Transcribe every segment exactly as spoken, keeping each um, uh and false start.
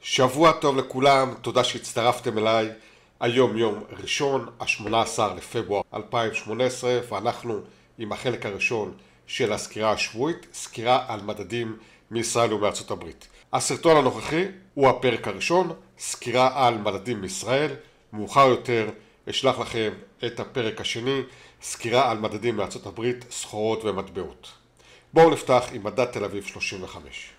שבוע טוב לכולם, תודה שהצטרפתם אליי. היום יום ראשון, ה-שמונה עשר לפברואר אלפיים שמונה עשרה, ואנחנו עם החלק הראשון של הסקירה השבועית, סקירה על מדדים מישראל ומארצות הברית. הסרטון הנוכחי הוא הפרק הראשון, סקירה על מדדים מישראל. מאוחר יותר אשלח לכם את הפרק השני, סקירה על מדדים מארצות הברית, סחורות ומטבעות. בואו נפתח עם מדד תל אביב שלושים וחמש.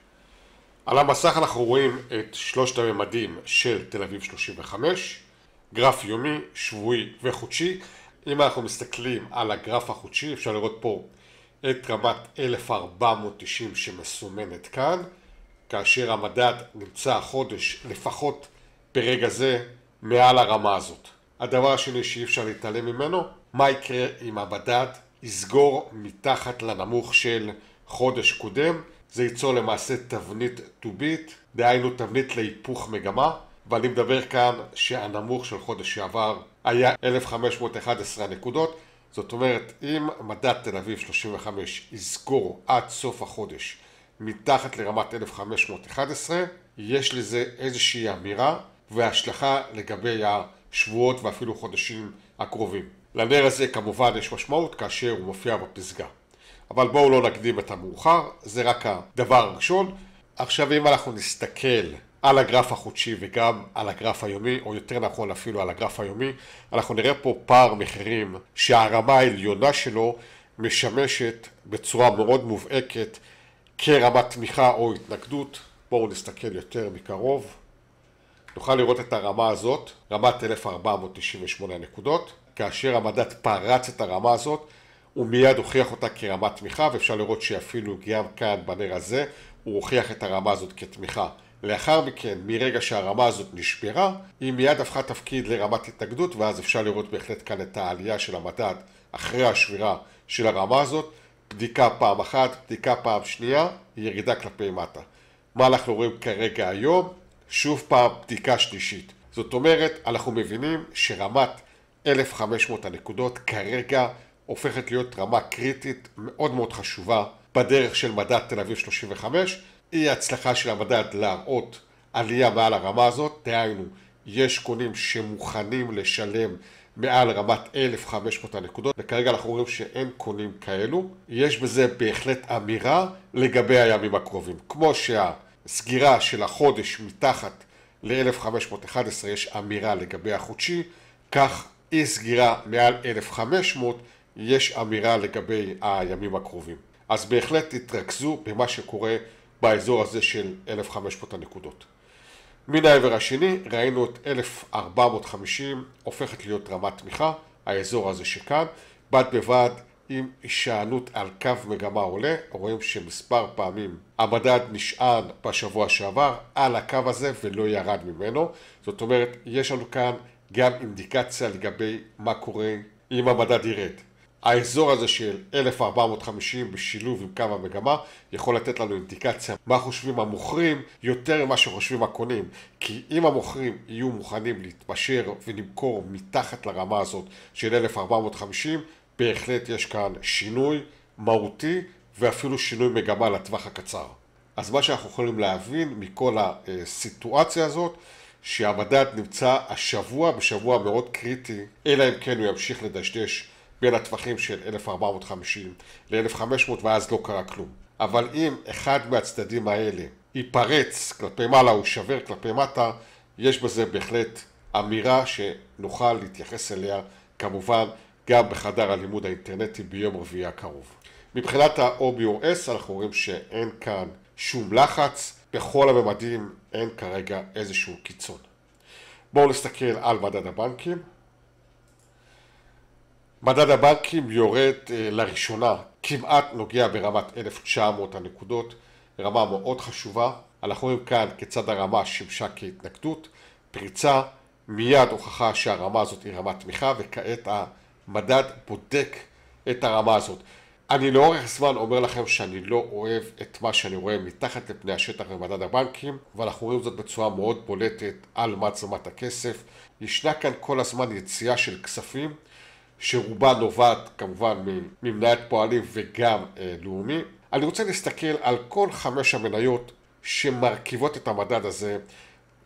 על המסך אנחנו רואים את שלושת הממדים של תל אביב שלושים וחמש, גרף יומי, שבועי וחודשי. אם אנחנו מסתכלים על הגרף החודשי, אפשר לראות פה את רמת אלף ארבע מאות תשעים שמסומנת כאן, כאשר המדד נמצא החודש לפחות ברגע זה מעל הרמה הזאת. הדבר השני שאי אפשר להתעלם ממנו, מה יקרה אם המדד יסגור מתחת לנמוך של חודש קודם. זה ייצור למעשה תבנית to beat, דהיינו תבנית להיפוך מגמה, ואני מדבר כאן שהנמוך של חודש שעבר היה אלף חמש מאות ואחת עשרה נקודות. זאת אומרת, אם מדד תל אביב שלושים וחמש יסגור עד סוף החודש מתחת לרמת אלף חמש מאות ואחת עשרה, יש לזה איזושהי אמירה והשלכה לגבי השבועות ואפילו חודשים הקרובים. לנר הזה כמובן יש משמעות כאשר הוא מופיע בפסגה. אבל בואו לא נקדים את המאוחר, זה רק הדבר הראשון. עכשיו אם אנחנו נסתכל על הגרף החודשי וגם על הגרף היומי, או יותר נכון אפילו על הגרף היומי, אנחנו נראה פה פער מחירים שהרמה העליונה שלו משמשת בצורה מאוד מובהקת כרמת תמיכה או התנגדות. בואו נסתכל יותר מקרוב. נוכל לראות את הרמה הזאת, רמת אלף ארבע מאות תשעים ושמונה נקודות, כאשר המדד פרץ את הרמה הזאת, הוא מיד הוכיח אותה כרמת תמיכה, ואפשר לראות שאפילו גם כאן בנר הזה הוא הוכיח את הרמה הזאת כתמיכה. לאחר מכן, מרגע שהרמה הזאת נשברה, היא מיד הפכה תפקיד לרמת התנגדות, ואז אפשר לראות בהחלט כאן את העלייה של המדד אחרי השבירה של הרמה הזאת. בדיקה פעם אחת, בדיקה פעם שנייה, ירידה כלפי מטה. מה אנחנו רואים כרגע היום? שוב פעם בדיקה שלישית. זאת אומרת, אנחנו מבינים שרמת אלף וחמש מאות הנקודות כרגע הופכת להיות רמה קריטית מאוד מאוד חשובה בדרך של מדד תל אביב שלושים וחמש. היא ההצלחה של המדד להראות עלייה מעל הרמה הזאת, דהיינו יש קונים שמוכנים לשלם מעל רמת אלף וחמש מאות הנקודות, וכרגע אנחנו רואים שאין קונים כאלו. יש בזה בהחלט אמירה לגבי הימים הקרובים. כמו שהסגירה של החודש מתחת ל-אלף וחמש מאות ואחת עשרה יש אמירה לגבי החודשי, כך אי סגירה מעל אלף וחמש מאות יש אמירה לגבי הימים הקרובים. אז בהחלט תתרכזו במה שקורה באזור הזה של אלף וחמש מאות הנקודות. מן העבר השני ראינו את אלף ארבע מאות וחמישים הופכת להיות רמת תמיכה, האזור הזה שכאן, בד בבד עם הישענות על קו מגמה עולה. רואים שמספר פעמים המדד נשען בשבוע שעבר על הקו הזה ולא ירד ממנו. זאת אומרת, יש לנו כאן גם אינדיקציה לגבי מה קורה אם המדד ירד. האזור הזה של אלף ארבע מאות וחמישים בשילוב עם קו המגמה יכול לתת לנו אינדיקציה מה חושבים המוכרים יותר ממה שחושבים הקונים. כי אם המוכרים יהיו מוכנים להתפשר ולמכור מתחת לרמה הזאת של אלף ארבע מאות וחמישים, בהחלט יש כאן שינוי מהותי ואפילו שינוי מגמה לטווח הקצר. אז מה שאנחנו יכולים להבין מכל הסיטואציה הזאת, שהמדד נמצא השבוע בשבוע מאוד קריטי, אלא אם כן הוא ימשיך לדשדש בין הטווחים של אלף ארבע מאות וחמישים ל-אלף וחמש מאות ואז לא קרה כלום. אבל אם אחד מהצדדים האלה ייפרץ כלפי מעלה או שבר כלפי מטה, יש בזה בהחלט אמירה שנוכל להתייחס אליה כמובן גם בחדר הלימוד האינטרנטי ביום רביעי הקרוב. מבחינת ה-או בי או אס אנחנו רואים שאין כאן שום לחץ, בכל הממדים אין כרגע איזשהו קיצון. בואו נסתכל על מדד הבנקים. מדד הבנקים יורד לראשונה, כמעט נוגע ברמת אלף ותשע מאות הנקודות, רמה מאוד חשובה. אנחנו רואים כאן כיצד הרמה שימשה כהתנגדות, פריצה, מיד הוכחה שהרמה הזאת היא רמת תמיכה, וכעת המדד בודק את הרמה הזאת. אני לאורך זמן אומר לכם שאני לא אוהב את מה שאני רואה מתחת לפני השטח במדד הבנקים, ואנחנו רואים זאת בצורה מאוד בולטת על מצלמת הכסף. ישנה כאן כל הזמן יציאה של כספים, שרובה נובעת כמובן ממניית פועלים וגם אה, לאומי. אני רוצה להסתכל על כל חמש המניות שמרכיבות את המדד הזה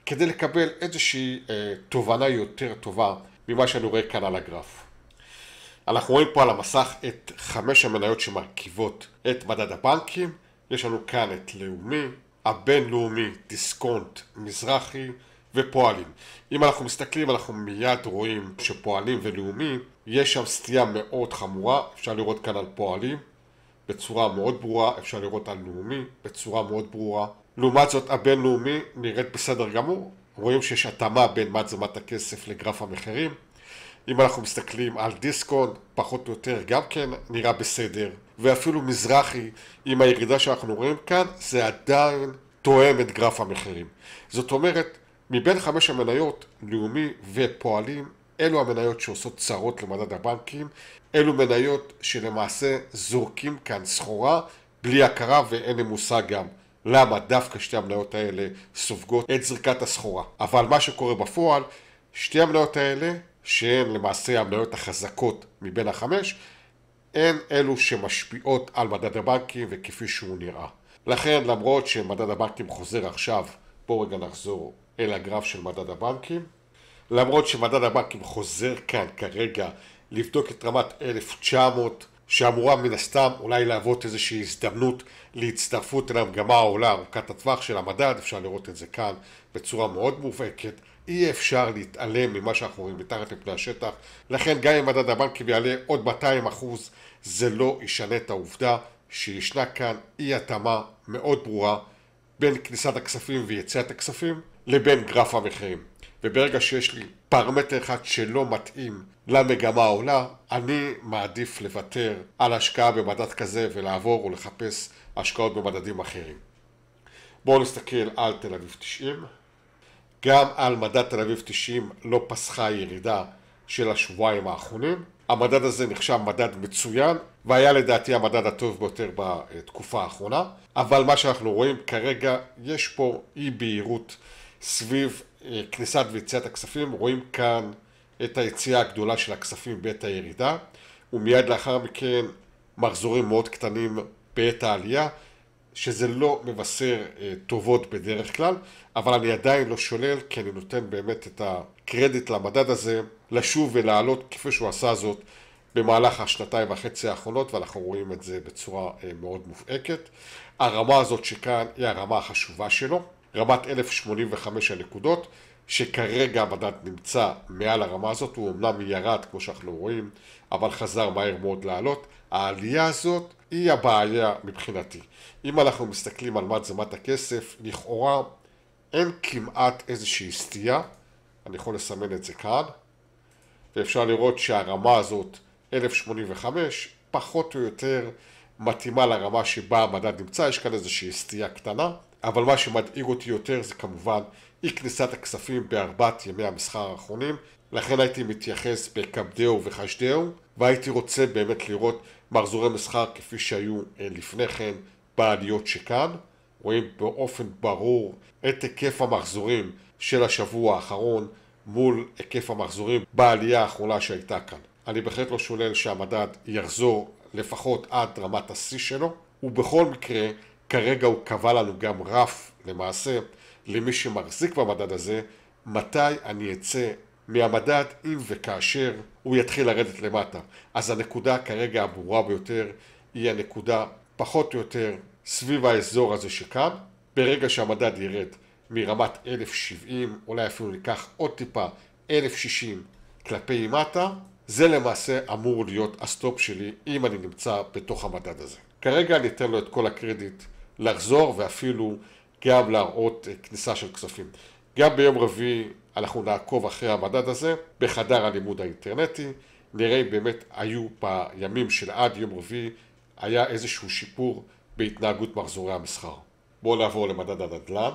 כדי לקבל איזושהי אה, תובנה יותר טובה ממה שאני רואה כאן על הגרף. אנחנו רואים פה על המסך את חמש המניות שמרכיבות את מדד הבנקים. יש לנו כאן את לאומי, הבינלאומי, דיסקונט, מזרחי ופועלים. אם אנחנו מסתכלים אנחנו מיד רואים שפועלים ולאומי יש שם סטייה מאוד חמורה. אפשר לראות כאן על פועלים בצורה מאוד ברורה, אפשר לראות על לאומי בצורה מאוד ברורה. לעומת זאת הבינלאומי נראית בסדר גמור, רואים שיש התאמה בין מד הכסף לגרף המחירים. אם אנחנו מסתכלים על דיסקונט פחות או יותר גם כן נראה בסדר, ואפילו מזרחי עם הירידה שאנחנו רואים כאן זה עדיין תואם את גרף המחירים. זאת אומרת מבין חמש המניות לאומי ופועלים אלו המניות שעושות צרות למדד הבנקים, אלו מניות שלמעשה זורקים כאן סחורה בלי הכרה, ואין לי מושג גם למה דווקא שתי המניות האלה סופגות את זריקת הסחורה. אבל מה שקורה בפועל, שתי המניות האלה שהן למעשה המניות החזקות מבין החמש, הן אלו שמשפיעות על מדד הבנקים וכפי שהוא נראה. לכן למרות שמדד הבנקים חוזר עכשיו, בואו רגע נחזור אל הגרף של מדד הבנקים. למרות שמדד הבנקים חוזר כאן כרגע לבדוק את רמת אלף תשע מאות, שאמורה מן הסתם אולי להוות איזושהי הזדמנות להצטרפות אל המגמה העולה ארוכת הטווח של המדד. אפשר לראות את זה כאן בצורה מאוד מובהקת. אי אפשר להתעלם ממה שאנחנו רואים מתחת לפני השטח. לכן גם אם מדד הבנקים יעלה עוד מאתיים אחוז, זה לא ישנה את העובדה שישנה כאן אי התאמה מאוד ברורה בין כניסת הכספים ויציאת הכספים לבין גרף המחירים. וברגע שיש לי פרמטר אחד שלא מתאים למגמה העולה, אני מעדיף לוותר על השקעה במדד כזה ולעבור ולחפש השקעות במדדים אחרים. בואו נסתכל על תל אביב תשעים. גם על מדד תל אביב תשעים לא פסחה ירידה של השבועיים האחרונים. המדד הזה נחשב מדד מצוין והיה לדעתי המדד הטוב ביותר בתקופה האחרונה. אבל מה שאנחנו רואים כרגע יש פה אי בהירות סביב כניסת ויציאת הכספים. רואים כאן את היציאה הגדולה של הכספים בעת הירידה, ומיד לאחר מכן מחזורים מאוד קטנים בעת העלייה, שזה לא מבשר טובות בדרך כלל, אבל אני עדיין לא שולל, כי אני נותן באמת את הקרדיט למדד הזה לשוב ולעלות כפי שהוא עשה זאת במהלך השנתיים וחצי האחרונות, ואנחנו רואים את זה בצורה מאוד מובהקת. הרמה הזאת שכאן היא הרמה החשובה שלו, רמת אלף שמונים וחמש הנקודות, שכרגע המדד נמצא מעל הרמה הזאת. הוא אמנם ירד כמו שאנחנו רואים, אבל חזר מהר מאוד לעלות. העלייה הזאת היא הבעיה מבחינתי. אם אנחנו מסתכלים על מד הכסף, לכאורה אין כמעט איזושהי סטייה. אני יכול לסמן את זה כאן, ואפשר לראות שהרמה הזאת אלף שמונים וחמש פחות או יותר מתאימה לרמה שבה המדד נמצא. יש כאן איזושהי סטייה קטנה, אבל מה שמדאיג אותי יותר זה כמובן אי כניסת הכספים בארבעת ימי המסחר האחרונים. לכן הייתי מתייחס בקפדאו וחשדאו, והייתי רוצה באמת לראות מחזורי מסחר כפי שהיו לפני כן בעליות שכאן. רואים באופן ברור את היקף המחזורים של השבוע האחרון מול היקף המחזורים בעלייה האחרונה שהייתה כאן. אני בהחלט לא שולל שהמדד יחזור לפחות עד רמת השיא שלו, ובכל מקרה כרגע הוא קבע לנו גם רף למעשה למי שמחזיק במדד הזה, מתי אני אצא מהמדד אם וכאשר הוא יתחיל לרדת למטה. אז הנקודה כרגע הברורה ביותר היא הנקודה פחות או יותר סביב האזור הזה שכאן. ברגע שהמדד ירד מרמת אלף שבעים, אולי אפילו ניקח עוד טיפה אלף שישים כלפי מטה, זה למעשה אמור להיות הסטופ שלי אם אני נמצא בתוך המדד הזה. כרגע אני אתן לו את כל הקרדיט לחזור ואפילו גם להראות כניסה של כספים. גם ביום רביעי אנחנו נעקוב אחרי המדד הזה בחדר הלימוד האינטרנטי, נראה אם באמת היו בימים של עד יום רביעי היה איזשהו שיפור בהתנהגות מחזורי המסחר. בואו נעבור למדד הנדל"ן.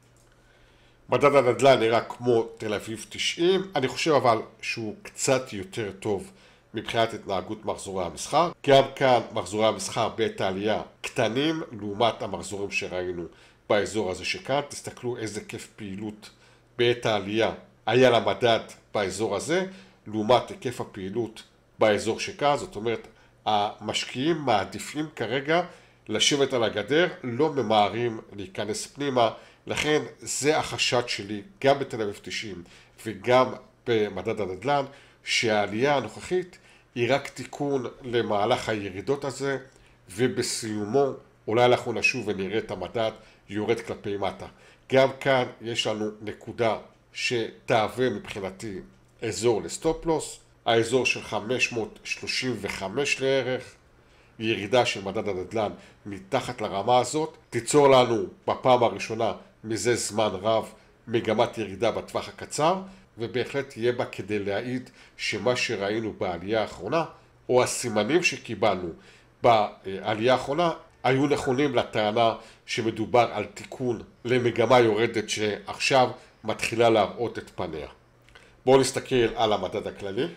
מדד הנדל"ן נראה כמו תל אביב תשעים, אני חושב אבל שהוא קצת יותר טוב מבחינת התנהגות מחזורי המסחר. גם כאן מחזורי המסחר בעת העלייה קטנים לעומת המחזורים שראינו באזור הזה שכאן. תסתכלו איזה כיף פעילות בעת העלייה היה למדד באזור הזה לעומת היקף הפעילות באזור שכאן. זאת אומרת המשקיעים מעדיפים כרגע לשבת על הגדר, לא ממהרים להיכנס פנימה לכן זה החשד שלי גם בתל אביב תשעים וגם במדד הנדל"ן, שהעלייה הנוכחית היא רק תיקון למהלך הירידות הזה, ובסיומו אולי אנחנו נשוב ונראה את המדד יורד כלפי מטה. גם כאן יש לנו נקודה שתהווה מבחינתי אזור לסטופ לוס, האזור של חמש מאות שלושים וחמש לערך, ירידה של מדד הנדל"ן מתחת לרמה הזאת, תיצור לנו בפעם הראשונה מזה זמן רב מגמת ירידה בטווח הקצר, ובהחלט יהיה בה כדי להעיד שמה שראינו בעלייה האחרונה, או הסימנים שקיבלנו בעלייה האחרונה, היו נכונים לטענה שמדובר על תיקון למגמה יורדת שעכשיו מתחילה להראות את פניה. בואו נסתכל על המדד הכללי.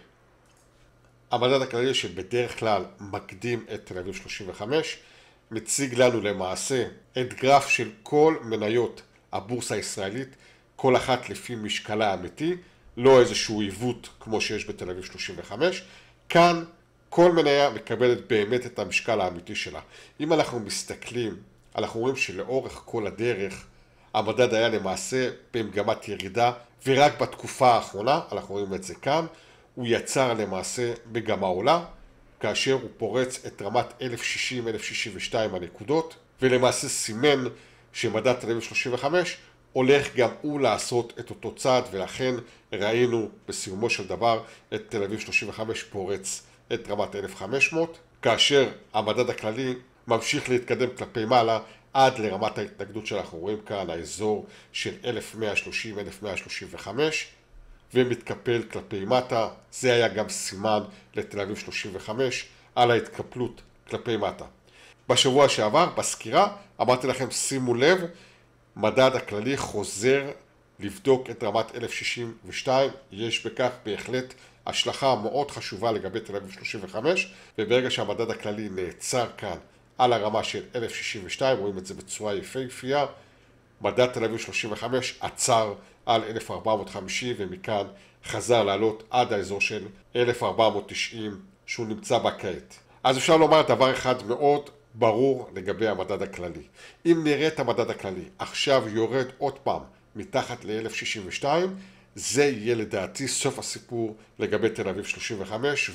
המדד הכללי שבדרך כלל מקדים את תל אביב שלושים וחמש, מציג לנו למעשה את גרף של כל מניות הבורסה הישראלית, כל אחת לפי משקלה האמיתי, לא איזשהו עיוות כמו שיש בתל אביב שלושים וחמש. כאן כל מניה מקבלת באמת את המשקל האמיתי שלה. אם אנחנו מסתכלים, אנחנו רואים שלאורך כל הדרך המדד היה למעשה במגמת ירידה, ורק בתקופה האחרונה, אנחנו רואים את זה כאן, הוא יצר למעשה מגמה עולה, כאשר הוא פורץ את רמת אלף שישים אלף שישים ושתיים הנקודות, ולמעשה סימן שמדד תל אביב שלושים וחמש הולך גם הוא לעשות את אותו צעד, ולכן ראינו בסיומו של דבר את תל אביב שלושים וחמש פורץ את רמת אלף וחמש מאות, כאשר המדד הכללי ממשיך להתקדם כלפי מעלה עד לרמת ההתנגדות שאנחנו רואים כאן, האזור של אלף מאה שלושים אלף מאה שלושים וחמש, ומתקפל כלפי מטה. זה היה גם סימן לתל אביב שלושים וחמש על ההתקפלות כלפי מטה. בשבוע שעבר, בסקירה, אמרתי לכם, שימו לב, מדד הכללי חוזר לבדוק את רמת אלף שישים ושתיים, יש בכך בהחלט השלכה מאוד חשובה לגבי תל אביב שלושים וחמש, וברגע שהמדד הכללי נעצר כאן על הרמה של אלף שישים ושתיים, רואים את זה בצורה יפהפייה, מדד תל אביב שלושים וחמש עצר על אלף ארבע מאות וחמישים, ומכאן חזר לעלות עד האזור של אלף ארבע מאות תשעים שהוא נמצא בה כעת. אז אפשר לומר דבר אחד מאוד ברור לגבי המדד הכללי. אם נראה את המדד הכללי עכשיו יורד עוד פעם מתחת ל-אלף שישים ושתיים, זה יהיה לדעתי סוף הסיפור לגבי תל אביב שלושים וחמש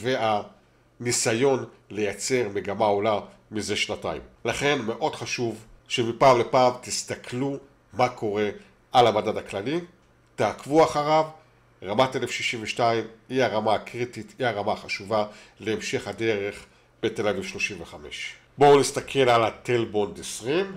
והניסיון לייצר מגמה עולה מזה שנתיים. לכן מאוד חשוב שמפעם לפעם תסתכלו מה קורה על המדד הכללי, תעקבו אחריו. רמת אלף שישים ושתיים היא הרמה הקריטית, היא הרמה החשובה להמשך הדרך בתל אביב שלושים וחמש. בואו נסתכל על הטלבונד עשרים.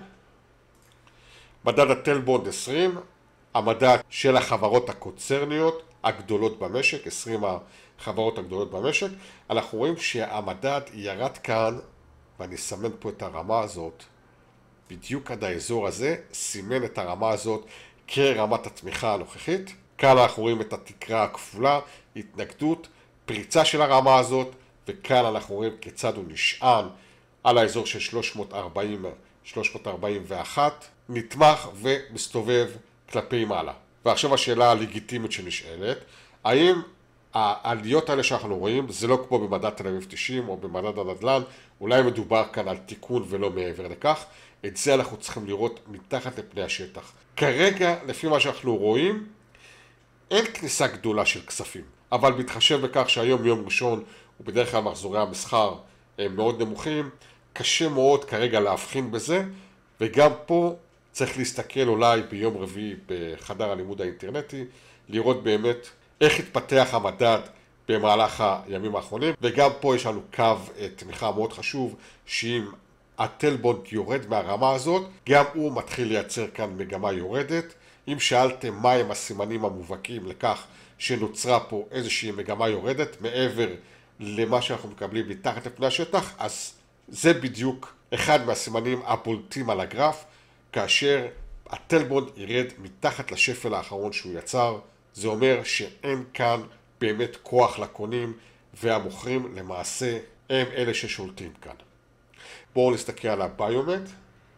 מדד הטלבונד עשרים, המדד של החברות הקונצרניות הגדולות במשק, עשרים החברות הגדולות במשק. אנחנו רואים שהמדד ירד כאן, ואני אסמן פה את הרמה הזאת, בדיוק עד האזור הזה, סימן את הרמה הזאת כרמת התמיכה הנוכחית. כאן אנחנו רואים את התקרה הכפולה, התנגדות, פריצה של הרמה הזאת, וכאן אנחנו רואים כיצד הוא נשען על האזור של שלוש מאות ארבעים שלוש מאות ארבעים ואחת, נתמך ומסתובב כלפי מעלה. ועכשיו השאלה הלגיטימית שנשאלת, האם העליות האלה שאנחנו רואים, זה לא כמו במדד תל אביב תשעים או במדד הנדל"ן, אולי מדובר כאן על תיקון ולא מעבר לכך. את זה אנחנו צריכים לראות מתחת לפני השטח. כרגע, לפי מה שאנחנו רואים, אין כניסה גדולה של כספים, אבל בהתחשב בכך שהיום יום ראשון ובדרך כלל מחזורי המסחר הם מאוד נמוכים, קשה מאוד כרגע להבחין בזה, וגם פה צריך להסתכל אולי ביום רביעי בחדר הלימוד האינטרנטי, לראות באמת איך התפתח המדד במהלך הימים האחרונים, וגם פה יש לנו קו תמיכה מאוד חשוב, שאם הטלבונד יורד מהרמה הזאת, גם הוא מתחיל לייצר כאן מגמה יורדת. אם שאלתם מה הם הסימנים המובהקים לכך שנוצרה פה איזושהי מגמה יורדת, מעבר למה שאנחנו מקבלים מתחת לפני השטח, אז זה בדיוק אחד מהסימנים הבולטים על הגרף, כאשר הטלבונד ירד מתחת לשפל האחרון שהוא יצר. זה אומר שאין כאן באמת כוח לקונים, והמוכרים למעשה הם אלה ששולטים כאן. בואו נסתכל על הביומט.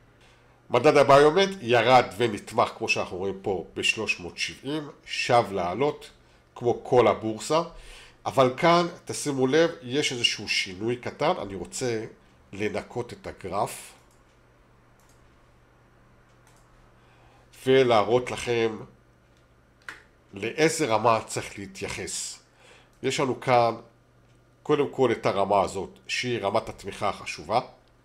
מדד הביומט ירד ונתמך כמו שאנחנו רואים פה ב-שלוש מאות שבעים, שב לעלות כמו כל הבורסה, אבל כאן תשימו לב, יש איזשהו שינוי קטן. אני רוצה לנקות את הגרף, ולהראות לכם לאיזה רמה צריך להתייחס. יש לנו כאן קודם כל את הרמה הזאת שהיא רמת התמיכה החשובה,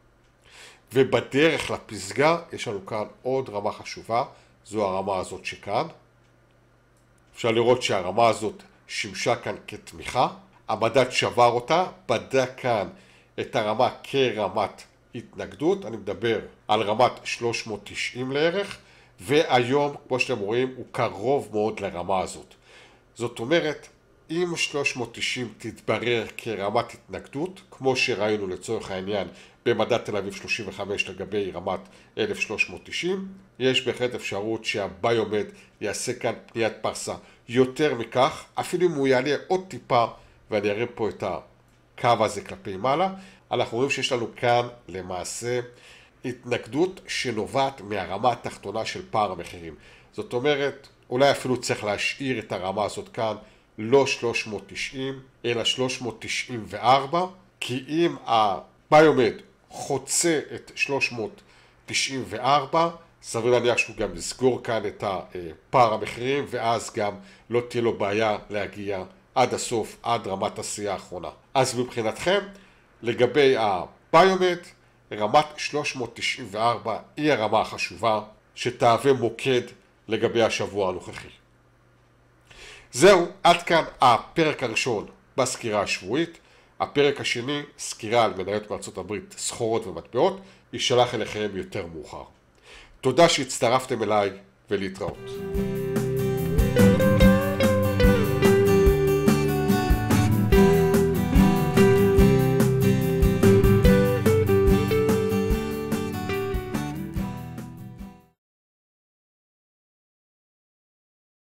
ובדרך לפסגה יש לנו כאן עוד רמה חשובה, זו הרמה הזאת שכאן. אפשר לראות שהרמה הזאת שימשה כאן כתמיכה, המדד שבר אותה, בדק כאן את הרמה כרמת התנגדות, אני מדבר על רמת שלוש מאות תשעים לערך, והיום כמו שאתם רואים הוא קרוב מאוד לרמה הזאת. זאת אומרת, אם שלוש מאות תשעים תתברר כרמת התנגדות, כמו שראינו לצורך העניין במדד תל אביב שלושים וחמש לגבי רמת אלף שלוש מאות תשעים, יש בהחלט אפשרות שהביומד יעשה כאן פניית פרסה. יותר מכך, אפילו אם הוא יעלה עוד טיפה, ואני אראה פה את הקו הזה כלפי מעלה, אנחנו רואים שיש לנו כאן למעשה התנגדות שנובעת מהרמה התחתונה של פער המחירים. זאת אומרת, אולי אפילו צריך להשאיר את הרמה הזאת כאן, לא שלוש מאות תשעים, אלא שלוש מאות תשעים וארבע, כי אם הביומד חוצה את שלוש מאות תשעים וארבע, סביר להניח שהוא גם יסגור כאן את פער המחירים, ואז גם לא תהיה לו בעיה להגיע עד הסוף, עד רמת השיאה האחרונה. אז מבחינתכם, לגבי הביומד, רמת שלוש מאות תשעים וארבע היא הרמה החשובה שתהווה מוקד לגבי השבוע הנוכחי. זהו, עד כאן הפרק הראשון בסקירה השבועית. הפרק השני, סקירה על מניות מארצות הברית, סחורות ומטבעות, יישלח אליכם יותר מאוחר. תודה שהצטרפתם אליי ולהתראות.